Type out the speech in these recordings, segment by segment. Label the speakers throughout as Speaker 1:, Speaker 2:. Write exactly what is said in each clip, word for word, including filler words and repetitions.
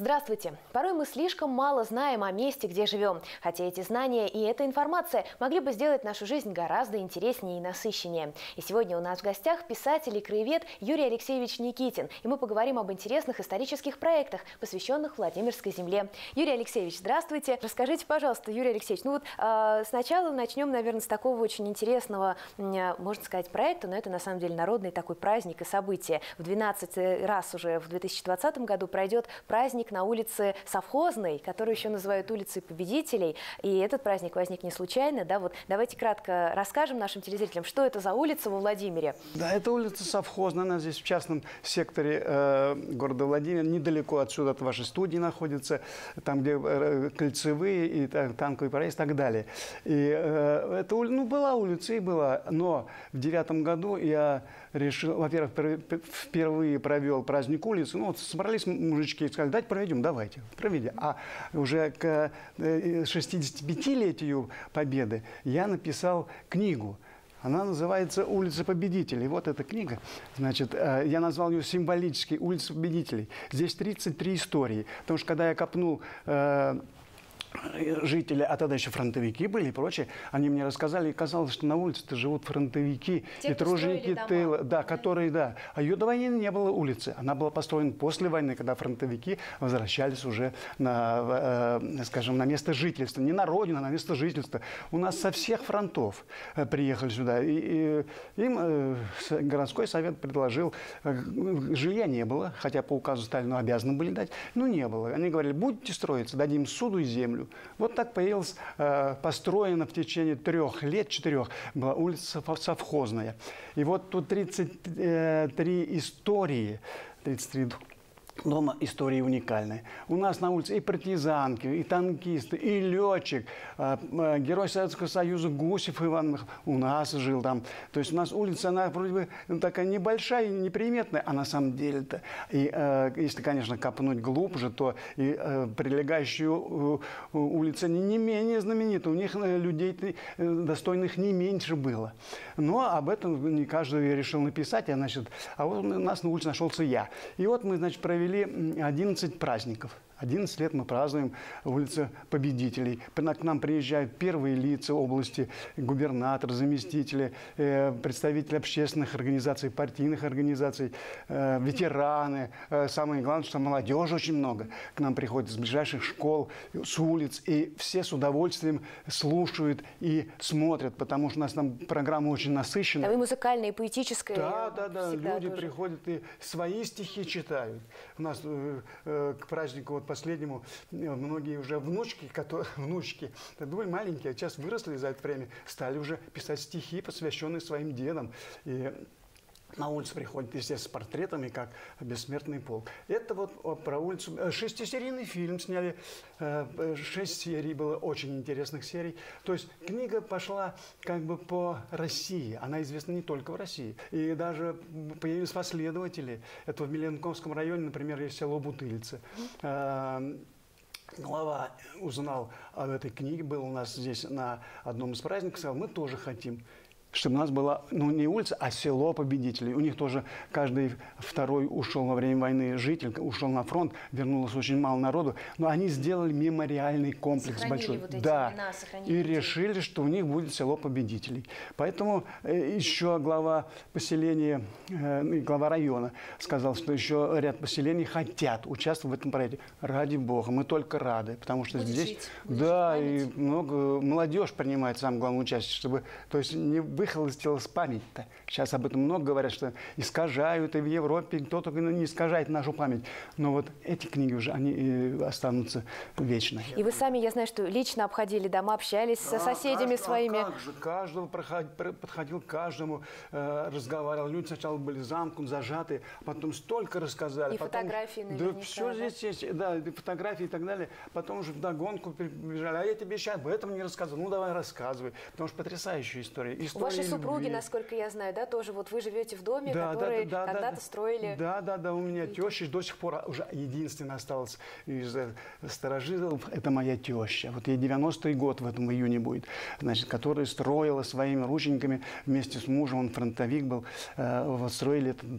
Speaker 1: Здравствуйте! Порой мы слишком мало знаем о месте, где живем. Хотя эти знания и эта информация могли бы сделать нашу жизнь гораздо интереснее и насыщеннее. И сегодня у нас в гостях писатель и краевед Юрий Алексеевич Никитин. И мы поговорим об интересных исторических проектах, посвященных Владимирской земле. Юрий Алексеевич, здравствуйте! Расскажите, пожалуйста, Юрий Алексеевич, ну вот э, сначала начнем, наверное, с такого очень интересного, э, можно сказать, проекта, но это на самом деле народный такой праздник и событие. В двенадцатый раз уже в две тысячи двадцатом году пройдет праздник на улице Совхозной, которую еще называют улицей Победителей. И этот праздник возник не случайно. Да? Вот давайте кратко расскажем нашим телезрителям, что это за улица во Владимире.
Speaker 2: Да, это улица Совхозная. Она здесь в частном секторе э, города Владимира. Недалеко отсюда, от вашей студии находится. Там, где э, кольцевые и так, танковый проезд и так далее. И э, это ну, была улица и была. Но в девятом году я решил, во-первых, впервые провел праздник улицы. Ну, вот собрались мужички и сказали, дать проведем, давайте, проведем. А уже к шестидесятипятилетию Победы я написал книгу. Она называется «Улица Победителей». Вот эта книга. Значит, я назвал ее символически «Улица Победителей». Здесь тридцать три истории. Потому что когда я копнул жители, а тогда еще фронтовики были и прочее, они мне рассказали, и казалось, что на улице-то живут фронтовики
Speaker 1: Те,
Speaker 2: и труженики тыла, да, да, которые, да. А ее до войны не было улицы. Она была построена после войны, когда фронтовики возвращались уже на, э, скажем, на место жительства. Не на родину, а на место жительства. У нас со всех фронтов э, приехали сюда. И, и им э, городской совет предложил, э, жилья не было, хотя по указу Сталина обязаны были дать, но не было. Они говорили, будете строиться, дадим суду и землю. Вот так появилась, э, построена в течение трех лет, четырех, была улица Совхозная. И вот тут тридцать три истории, тридцать три дома истории уникальные. У нас на улице и партизанки, и танкисты, и летчик, э, э, герой Советского Союза Гусев Иван у нас жил там. То есть у нас улица, она вроде бы ну, такая небольшая и неприметная, а на самом деле-то, и, э, если, конечно, копнуть глубже, то и э, прилегающую э, улица не, не менее знаменита. У них э, людей э, достойных не меньше было. Но об этом не каждый решил написать, а, значит, а вот у нас на улице нашелся я. И вот мы, значит, провели одиннадцать праздников. одиннадцать лет мы празднуем улица Победителей. К нам приезжают первые лица области, губернатор, заместители, представители общественных организаций, партийных организаций, ветераны. Самое главное, что молодежи очень много. К нам приходят из ближайших школ, с улиц. И все с удовольствием слушают и смотрят, потому что у нас там программа очень насыщенная.
Speaker 1: А вы музыкальная и поэтическая.
Speaker 2: Да, да, да. Люди
Speaker 1: тоже
Speaker 2: приходят и свои стихи читают. У нас э, э, к празднику вот последнему многие уже внучки, которые, внучки, были маленькие, а сейчас выросли за это время, стали уже писать стихи, посвященные своим дедам. И на улицу приходят, естественно, с портретами, как «Бессмертный полк». Это вот про улицу. Шестисерийный фильм сняли, шесть серий было, очень интересных серий. То есть книга пошла как бы по России. Она известна не только в России. И даже появились последователи. Это в Меленковском районе, например, есть село Бутыльцы. Глава узнал об этой книге, был у нас здесь на одном из праздников, сказал, мы тоже хотим, чтобы у нас была, ну, не улица, а село Победителей. У них тоже каждый второй ушел во время войны житель, ушел на фронт, вернулось очень мало народу. Но они сделали мемориальный комплекс
Speaker 1: сохранили
Speaker 2: большой.
Speaker 1: Вот эти
Speaker 2: да.
Speaker 1: имена,
Speaker 2: и решили, что у них будет село Победителей. Поэтому э, еще глава поселения, э, глава района сказал, что еще ряд поселений хотят участвовать в этом проекте. Ради бога, мы только рады, потому что
Speaker 1: будет
Speaker 2: здесь,
Speaker 1: жить, будет
Speaker 2: да,
Speaker 1: жить
Speaker 2: и много молодежь принимает самое главное участие, чтобы, то есть не выхолостилась память-то. Сейчас об этом много говорят, что искажают, и в Европе кто только не искажает нашу память. Но вот эти книги уже, они останутся вечно.
Speaker 1: И вы сами, я знаю, что лично обходили дома, общались да, со соседями
Speaker 2: каждый,
Speaker 1: своими.
Speaker 2: А как же, каждого проходил, подходил к каждому, э, разговаривал. Люди сначала были замкнуты, зажаты, потом столько рассказали.
Speaker 1: И
Speaker 2: потом,
Speaker 1: фотографии наверняка.
Speaker 2: Да, все здесь есть, да, фотографии и так далее. Потом уже вдогонку прибежали. А я тебе сейчас об этом не рассказывал. Ну, давай рассказывай. Потому что потрясающая история. история
Speaker 1: Ваши супруги,
Speaker 2: любви.
Speaker 1: Насколько я знаю, да, тоже вот вы живете в доме,
Speaker 2: да,
Speaker 1: который
Speaker 2: да, да,
Speaker 1: когда-то
Speaker 2: да,
Speaker 1: строили.
Speaker 2: Да, да, да, у меня теща до сих пор уже единственная осталась из старожилов, это моя теща. Вот ей девяностый год в этом июне будет, значит, которая строила своими рученьками вместе с мужем, он фронтовик был, э, вот строили этот дом.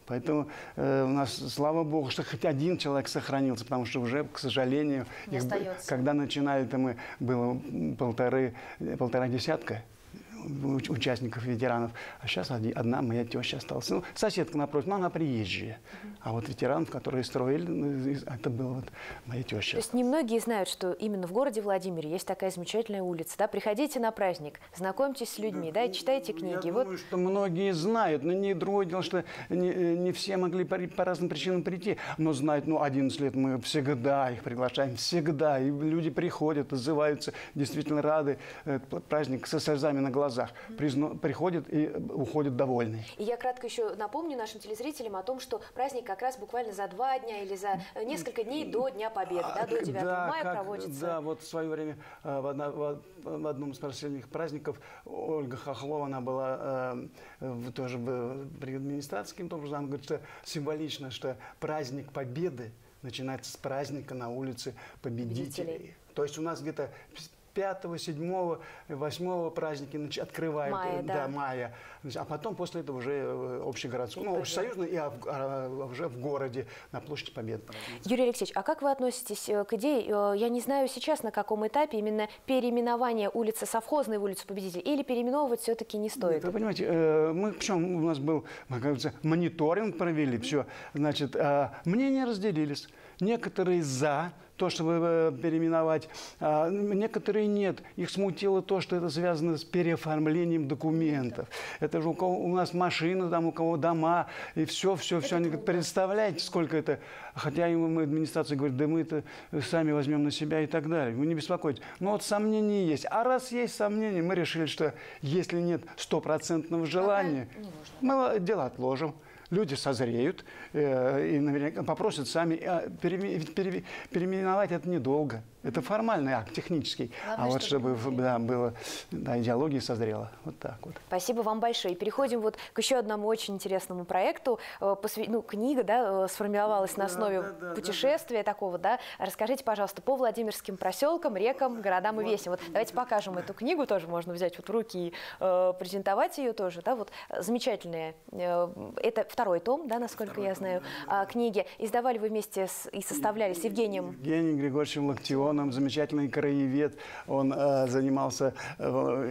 Speaker 2: Поэтому э, у нас, слава богу, что хоть один человек сохранился, потому что уже, к сожалению, их, когда начинали, то мы было полторы, полтора десятка участников, ветеранов, а сейчас одна моя теща осталась. Ну, соседка напротив, но она приезжая. А вот ветеранов, которые строили, это была вот моя теща.
Speaker 1: То есть немногие знают, что именно в городе Владимире есть такая замечательная улица. Да? Приходите на праздник, знакомьтесь с людьми, да, и читайте книги.
Speaker 2: Я
Speaker 1: вот.
Speaker 2: думаю, что многие знают, но не другое дело, что не, не все могли по, по разным причинам прийти, но знают, ну, одиннадцать лет мы всегда их приглашаем, всегда, и люди приходят, отзываются, действительно рады, праздник со слезами на глазах. Призна... приходят и уходят довольны.
Speaker 1: И я кратко еще напомню нашим телезрителям о том, что праздник как раз буквально за два дня или за несколько дней до Дня Победы, да, до девятого
Speaker 2: да,
Speaker 1: мая
Speaker 2: как,
Speaker 1: проводится.
Speaker 2: Да, вот в свое время в, одна, в одном из последних праздников Ольга Хохлова, она была э, тоже при администрации каким-то образом, она говорит, что символично, что праздник Победы начинается с праздника на улице Победителей. Победителей. То есть у нас где-то пятого, седьмого, восьмого праздники открывают,
Speaker 1: мая,
Speaker 2: да,
Speaker 1: да.
Speaker 2: мая. А потом после этого уже общегородской, ну, общесоюзный, и а, а, уже в городе на площади Победы.
Speaker 1: Юрий Алексеевич, а как вы относитесь к идее, я не знаю сейчас на каком этапе, именно переименование улицы Совхозной в улицу Победителей, или переименовывать все-таки не стоит?
Speaker 2: Нет, вы понимаете, мы, причем у нас был, как говорится, мониторинг провели, все, значит, мнения разделились. Некоторые за то, чтобы переименовать, а некоторые нет. Их смутило то, что это связано с переоформлением документов. Это же у кого у нас машины, там у кого дома, и все, все, все. Они говорят, представляете, сколько это. Хотя им администрация говорит, да мы это сами возьмем на себя и так далее. Вы не беспокойтесь. Но вот сомнения есть. А раз есть сомнения, мы решили, что если нет стопроцентного желания, мы дело отложим. Люди созреют э, и наверняка попросят сами. А переми, пере, переименовать это недолго. Это формальный акт, технический. Главное, а вот чтобы да, было, да, идеология созрела. Вот так вот.
Speaker 1: Спасибо вам большое. И переходим вот к еще одному очень интересному проекту. Посвя... Ну, книга, да, сформировалась на основе да, да, путешествия да, да. такого. Да? Расскажите, пожалуйста, по Владимирским проселкам, рекам, городам и весям. Вот давайте покажем эту книгу. Тоже можно взять вот в руки и э, презентовать ее тоже. Да? Вот, замечательная. Э, это второй том, да, насколько второй я знаю, том, да. книги. Издавали вы вместе с, и составляли с Евгением.
Speaker 2: Евгением Григорьевичем Локтионовым. Замечательный краевед, он э, занимался э,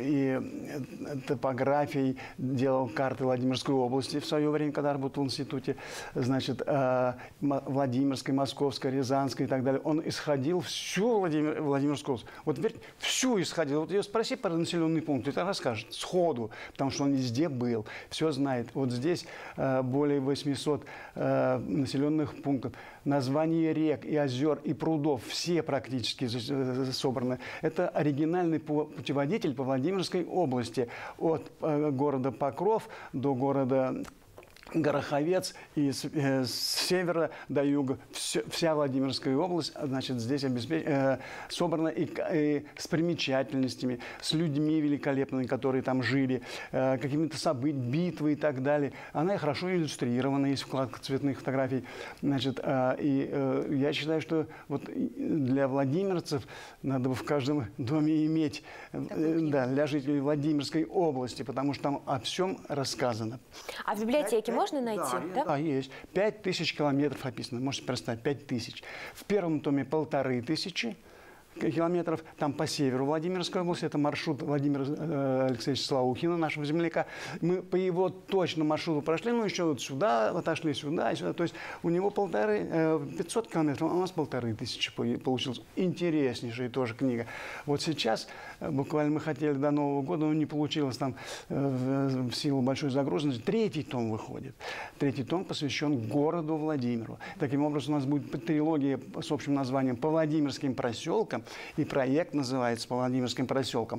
Speaker 2: и топографией, делал карты Владимирской области в свое время, когда работал в институте, значит, э, Владимирской, Московской, Рязанской и так далее. Он исходил всю Владимир, Владимирскую область. Вот теперь всю исходил. Вот ее спроси про населенный пункт, это расскажет сходу, потому что он везде был, все знает. Вот здесь э, более восьмисот э, населенных пунктов. Названия рек и озер и прудов все практически собраны. Это оригинальный путеводитель по Владимирской области. От города Покров до города Гороховец, и с, э, с севера до юга все, вся Владимирская область, значит, здесь обеспеч... э, собрана и, и с примечательностями, с людьми великолепными, которые там жили, э, какими-то событиями, битвы и так далее. Она хорошо иллюстрирована, есть вкладка цветных фотографий. Значит, э, и э, я считаю, что вот для владимирцев надо бы в каждом доме иметь, э, да, для жителей Владимирской области, потому что там о всем рассказано.
Speaker 1: А в библиотеке можно можно найти?
Speaker 2: Да,
Speaker 1: да?
Speaker 2: да, есть. Пять тысяч километров описано. Можете представить, пять тысяч. В первом томе полторы тысячи километров. Там по северу Владимирской области. Это маршрут Владимира э, Алексеевича Слаухина, нашего земляка. Мы по его точному маршруту прошли, ну еще вот сюда, отошли сюда и сюда. То есть у него полторы, э, пятьсот километров, а у нас полторы тысячи получилось. Интереснейшая тоже книга. Вот сейчас, э, буквально мы хотели до Нового года, но не получилось там э, в, в силу большой загруженности. Третий том выходит. Третий том посвящен городу Владимиру. Таким образом, у нас будет трилогия с общим названием «По Владимирским проселкам». И проект называется «По Владимирским проселкам».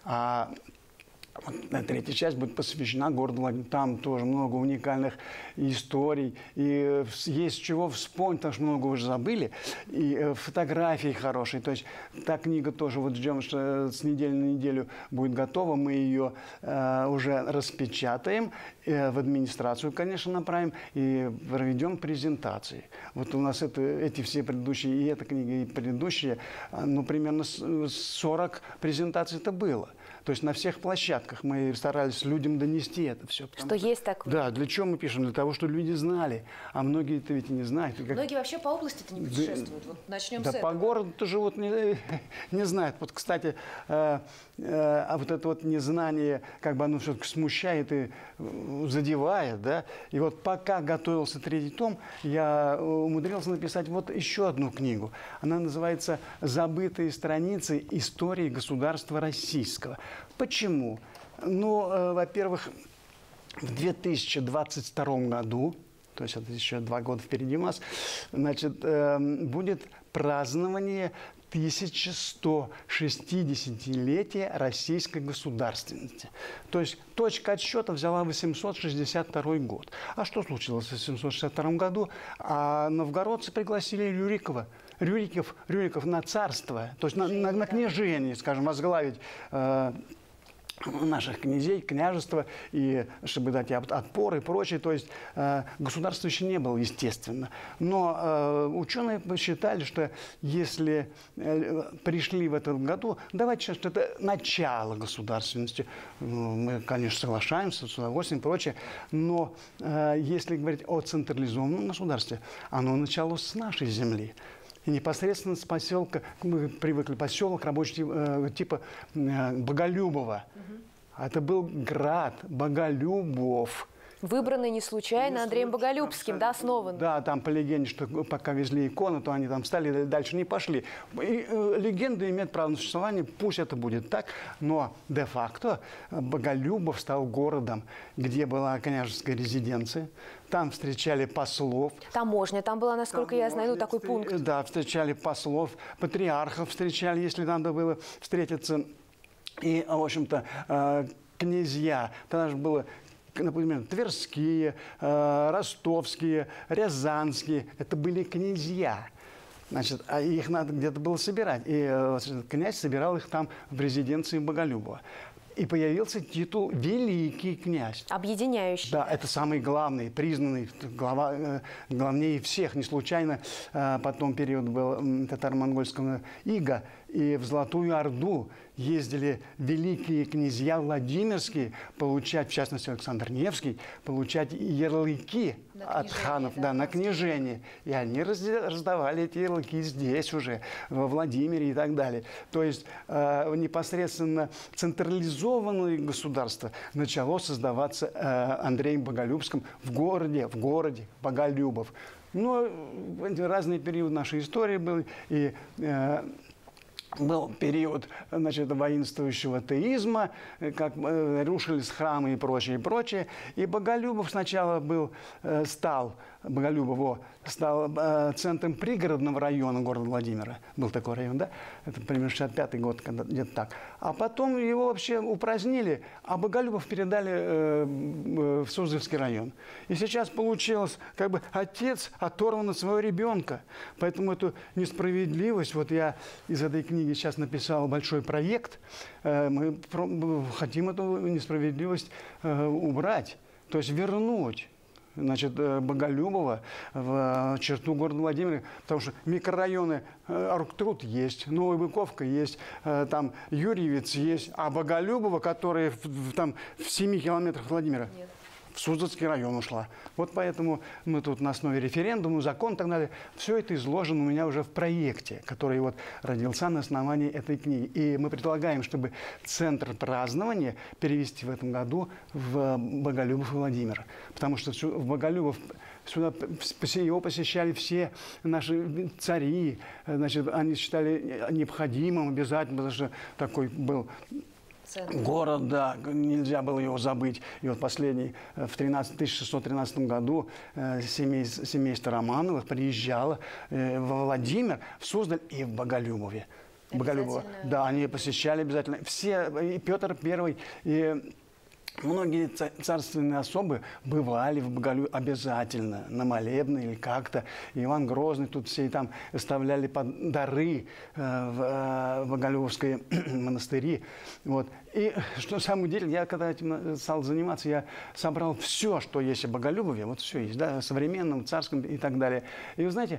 Speaker 2: А вот третья часть будет посвящена городу Владимиру. Там тоже много уникальных историй. И есть чего вспомнить, потому что много уже забыли. И фотографии хорошие. То есть та книга тоже вот ждем, что с недели на неделю будет готова. Мы ее э, уже распечатаем. Э, в администрацию, конечно, направим. И проведем презентации. Вот у нас это, эти все предыдущие, и эта книга, и предыдущие, ну, примерно сорок презентаций это было. То есть на всех площадках. распечатках мы старались людям донести это все.
Speaker 1: Что есть такое.
Speaker 2: Да, для чего мы пишем? Для того, чтобы люди знали. А многие это ведь и не знают. Как...
Speaker 1: Многие вообще по области-то не путешествуют. Да, вот начнем
Speaker 2: да
Speaker 1: с этого.
Speaker 2: по городу-то живут не, не знают. Вот, кстати, э, э, а вот это вот незнание, как бы оно все-таки смущает и задевает, да. И вот пока готовился третий том, я умудрился написать вот еще одну книгу. Она называется «Забытые страницы истории государства российского». Почему? Ну, э, во-первых, в две тысячи двадцать втором году, то есть это еще два года впереди у нас, значит, э, будет празднование тысяча сто шестидесятилетия российской государственности. То есть точка отсчета взяла восемьсот шестьдесят второй год. А что случилось в восемьсот шестьдесят втором году? А новгородцы пригласили Рюрикова. Рюриков, Рюриков на царство, то есть на, на, на княжение, скажем, возглавить э, наших князей, княжества, и чтобы дать отпор и прочее. То есть э, государства еще не было, естественно. Но э, ученые посчитали, что если э, пришли в этом году, давайте сейчас, что это начало государственности. Мы, конечно, соглашаемся с удовольствием и прочее. Но э, если говорить о централизованном государстве, оно началось с нашей земли. И непосредственно с поселка, мы привыкли, поселок рабочего э, типа э, Боголюбово. Угу. Это был град Боголюбов.
Speaker 1: Выбранный не случайно Андреем Боголюбским, да, основан.
Speaker 2: Да, там по легенде, что пока везли икону, то они там встали, дальше не пошли. И, э, легенда имеет право на существование, пусть это будет так, но де-факто Боголюбов стал городом, где была княжеская резиденция. Там встречали послов.
Speaker 1: Таможня там была, насколько Таможня, я знаю, ну, такой
Speaker 2: встр...
Speaker 1: пункт.
Speaker 2: Да, встречали послов, патриархов встречали, если надо было встретиться. И, в общем-то, э, князья, тогда же было... Например, тверские, э, ростовские, рязанские. Это были князья. Значит, а их надо где-то было собирать. И э, князь собирал их там в резиденции Боголюбова. И появился титул «Великий князь».
Speaker 1: Объединяющий.
Speaker 2: Да, это самый главный, признанный, глава, э, главнее всех. Не случайно э, потом период был татаро-монгольского ига. И в Золотую Орду ездили великие князья Владимирские получать, в частности, Александр Невский, получать ярлыки от ханов, да, да, на княжение. И они раздавали эти ярлыки здесь уже, во Владимире и так далее. То есть э, непосредственно централизованное государство начало создаваться э, Андреем Боголюбским в городе, в городе Боголюбов. Но разные периоды нашей истории были, и э, был период, значит, воинствующего теизма, как э, рушились храмы и прочее, и прочее. И Боголюбов сначала был, э, стал, Боголюбово стал э, центром пригородного района города Владимира. Был такой район, да? Это примерно шестьдесят пятый год, когда где-то так. А потом его вообще упразднили, а Боголюбов передали э, э, в Суздальский район. И сейчас получилось, как бы отец оторван от своего ребенка. Поэтому эту несправедливость, вот я из этой книги сейчас написал большой проект, э, мы хотим эту несправедливость э, убрать, то есть вернуть. Значит, Боголюбова в черту города Владимира, потому что микрорайоны Оргтруд есть, Новая Быковка есть, там Юрьевец есть, а Боголюбова, которая в, в, там, в семи километрах от Владимира, нет. В Суздальский район ушла. Вот поэтому мы тут на основе референдума, закон и так далее, все это изложено у меня уже в проекте, который вот родился на основании этой книги. И мы предлагаем, чтобы центр празднования перевести в этом году в Боголюбов и Владимир. Потому что в Боголюбов сюда его посещали все наши цари, значит, они считали необходимым, обязательно, потому что такой был... город, да, нельзя было его забыть. И вот последний, в тысяча шестьсот тринадцатом году семейство, семейство Романовых приезжало во Владимир, в Суздаль и в Боголюбове. Боголюбово. Да, они посещали обязательно. Все, и Петр Первый, и многие царственные особы бывали в Боголюбове обязательно, на молебны или как-то. Иван Грозный, тут все там оставляли дары в Боголюбовской монастыри. Вот. И что самое деле, я когда этим стал заниматься, я собрал все, что есть в Боголюбове, вот все есть, да, современном, царском и так далее. И вы знаете,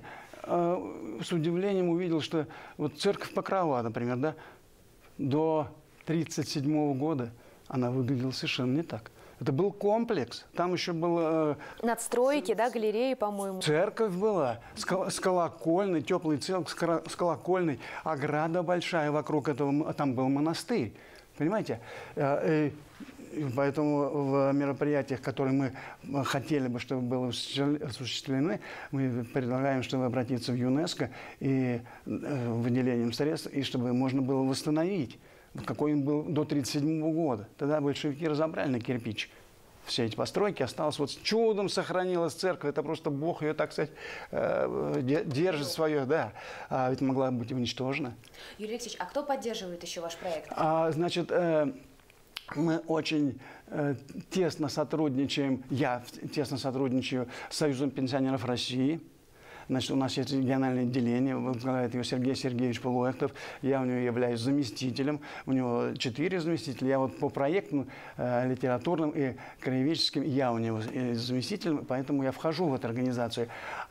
Speaker 2: с удивлением увидел, что вот церковь Покрова, например, да, до тридцать седьмого года она выглядела совершенно не так. Это был комплекс. Там еще было...
Speaker 1: Надстройки, да, галереи, по-моему.
Speaker 2: Церковь была, с колокольной, теплый церковь с колокольной, ограда большая вокруг этого, там был монастырь. Понимаете? И поэтому в мероприятиях, которые мы хотели бы, чтобы были осуществлены, мы предлагаем, чтобы обратиться в ЮНЕСКО и выделением средств, и чтобы можно было восстановить, какой он был до тридцать седьмого года. Тогда большевики разобрали на кирпич все эти постройки, осталось вот чудом сохранилась церковь. Это просто Бог ее, так сказать, держит свое, да. А ведь могла быть уничтожена.
Speaker 1: Юрий Алексеевич, а кто поддерживает еще ваш проект?
Speaker 2: А, значит, э, мы очень э, тесно сотрудничаем, я тесно сотрудничаю с Союзом пенсионеров России. Значит, у нас есть региональное отделение, возглавляет его Сергей Сергеевич Полуэктов. Я у него являюсь заместителем. У него четыре заместителя. Я вот по проектным, э, литературным и краеведческим, я у него заместитель, поэтому я вхожу в эту организацию.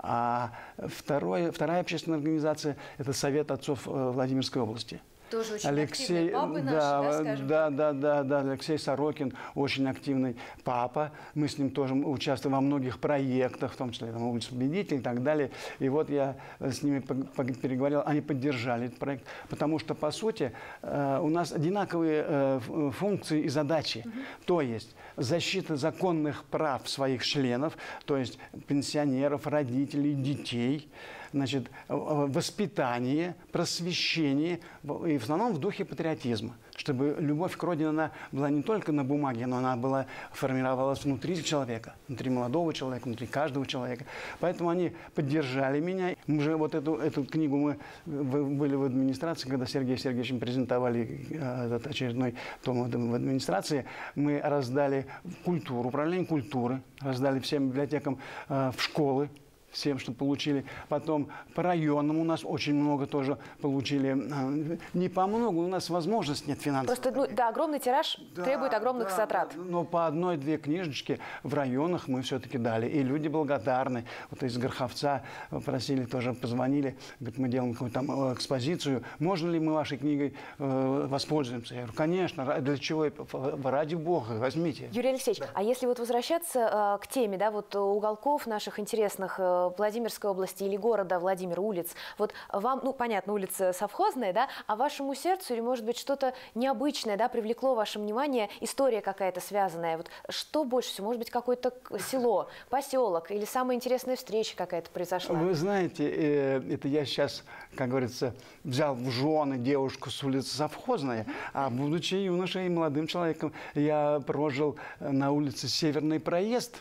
Speaker 2: А второе, вторая общественная организация – это Совет отцов Владимирской области.
Speaker 1: Тоже очень
Speaker 2: Алексей,
Speaker 1: активные папы наши,
Speaker 2: да,
Speaker 1: да, скажем
Speaker 2: да, да, да, да, Алексей Сорокин, очень активный папа. Мы с ним тоже участвуем во многих проектах, в том числе там, «Улица Победителей» и так далее. И вот я с ними переговорил, они поддержали этот проект, потому что, по сути, у нас одинаковые функции и задачи. Угу. То есть защита законных прав своих членов, то есть пенсионеров, родителей, детей, значит, воспитание, просвещение, и в основном в духе патриотизма, чтобы любовь к родине она была не только на бумаге, но она была, формировалась внутри человека, внутри молодого человека, внутри каждого человека. Поэтому они поддержали меня. Мы же вот эту, эту книгу мы были в администрации, когда Сергей Сергеевичем презентовали этот очередной том в администрации, мы раздали культуру, управление культуры, раздали всем библиотекам в школы, всем, что получили. Потом по районам у нас очень много тоже получили. Не по много, у нас возможности нет финансовой.
Speaker 1: Просто, ну, да, огромный тираж да, требует огромных
Speaker 2: да,
Speaker 1: затрат.
Speaker 2: Но по одной-две книжечки в районах мы все-таки дали. И люди благодарны. Вот из Горховца просили, тоже позвонили. Говорят, мы делаем какую-то там экспозицию. Можно ли мы вашей книгой э, воспользуемся? Я говорю, конечно. Для чего? Ради Бога, возьмите.
Speaker 1: Юрий Алексеевич, да. А если вот возвращаться э, к теме, да, вот уголков наших интересных э, Владимирской области или города Владимир, улиц. Вот вам, ну, понятно, улица совхозная, да, а вашему сердцу или, может быть, что-то необычное, да, привлекло ваше внимание, история какая-то связанная. Вот что больше всего? Может быть, какое-то село, поселок или самая интересная встреча какая-то произошла?
Speaker 2: Вы знаете, это я сейчас, как говорится, взял в жены девушку с улицы совхозной, а будучи юношей и молодым человеком, я прожил на улице Северный проезд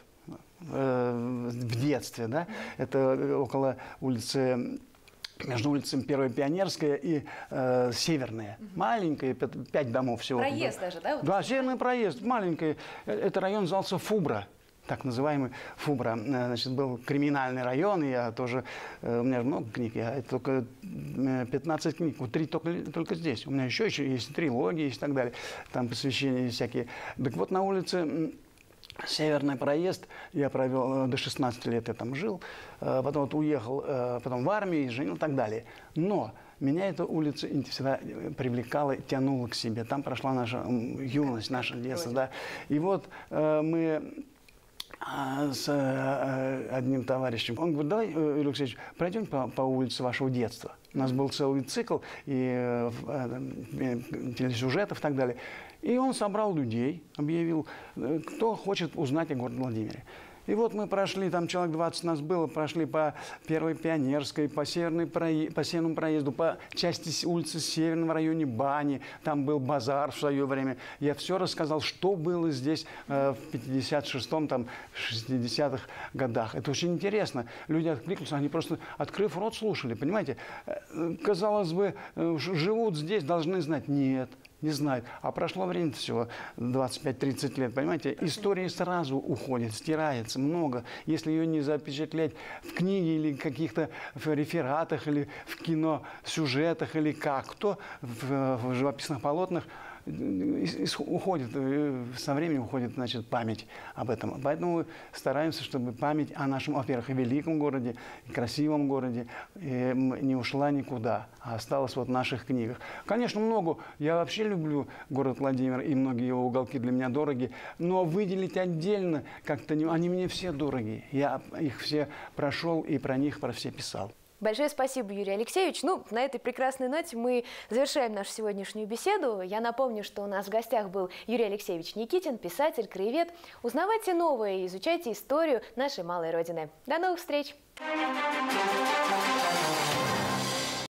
Speaker 2: в детстве, да, это около улицы, между улицами Первая Пионерская и э, Северная. Угу. Маленькая, пять домов всего.
Speaker 1: Проезд даже, да? Вот
Speaker 2: да, Северный проезд, маленький. Это район назывался Фубра, так называемый Фубра. Значит, был криминальный район, и я тоже, у меня много книг, я только пятнадцать книг, вот три только, только здесь. У меня еще, еще есть трилогии и так далее, там посвящения всякие. Так вот, на улице Северный проезд, я провел до шестнадцати лет, я там жил, потом вот уехал, потом в армию, женил и так далее. Но меня эта улица всегда привлекала, тянула к себе. Там прошла наша юность, наше детство. Да. И вот мы с одним товарищем, он говорит, давай, Юрий Алексеевич, пройдем по, по улице вашего детства. У нас был целый цикл и телесюжетов и так далее. И он собрал людей, объявил, кто хочет узнать о городе Владимире. И вот мы прошли, там человек двадцать нас было, прошли по Первой Пионерской, по, Северной проезд, по Северному проезду, по части улицы Северного районе Бани. Там был базар в свое время. Я все рассказал, что было здесь э, в пятидесятом шестом, там, шестидесятых годах. Это очень интересно. Люди откликнулись, они просто, открыв рот, слушали, понимаете. Казалось бы, живут здесь, должны знать. Нет. Не знают. А прошло время всего двадцать пять тридцать лет, понимаете? История сразу уходит, стирается много. Если ее не запечатлеть в книге или каких-то рефератах, или в кино, сюжетах, или как-то, в, в живописных полотнах, уходит, со временем уходит, значит, память об этом. Поэтому стараемся, чтобы память о нашем, во-первых, великом городе, красивом городе не ушла никуда, а осталась вот в наших книгах. Конечно, много. Я вообще люблю город Владимир, и многие его уголки для меня дороги, но выделить отдельно как-то не... Они мне все дороги. Я их все прошел и про них про все писал.
Speaker 1: Большое спасибо, Юрий Алексеевич. Ну, на этой прекрасной ноте мы завершаем нашу сегодняшнюю беседу. Я напомню, что у нас в гостях был Юрий Алексеевич Никитин, писатель, краевед. Узнавайте новое и изучайте историю нашей малой Родины. До новых встреч! Thank you.